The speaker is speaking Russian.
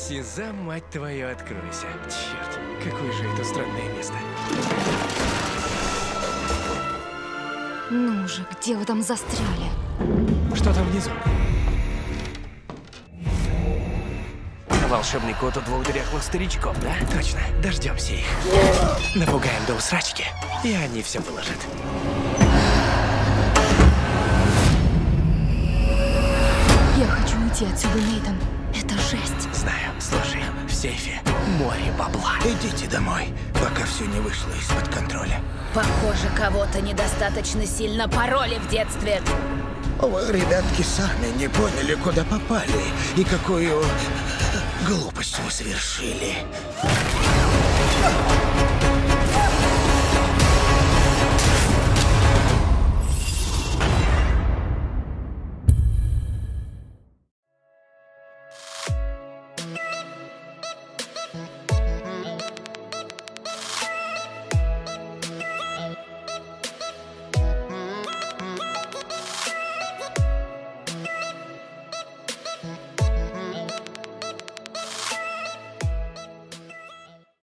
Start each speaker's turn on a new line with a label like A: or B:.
A: Сиза, мать твою, откройся. Черт, какое же это странное место.
B: Ну же, где вы там застряли?
A: Что там внизу? Волшебный кот у двух дряхлых старичков, да? Точно, дождемся их. Напугаем до усрачки, и они все выложат.
B: Я хочу уйти отсюда, Нейтан. Это жесть.
A: Знаю, слушай, в сейфе море бабла.
C: Идите домой, пока все не вышло из-под контроля.
D: Похоже, кого-то недостаточно сильно пороли в детстве.
C: Вы, ребятки, сами не поняли, куда попали и какую глупость вы совершили.